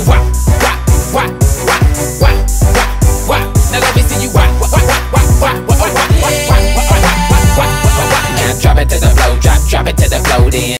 wop, wop, wop, wop, wop, wop, wop. Now let me see you wop, wop, wop, wop, wop, wop, wop, wop, wop, wop, wop, wop, wop, wop. Now drop it to the floor, drop it to the floor, then.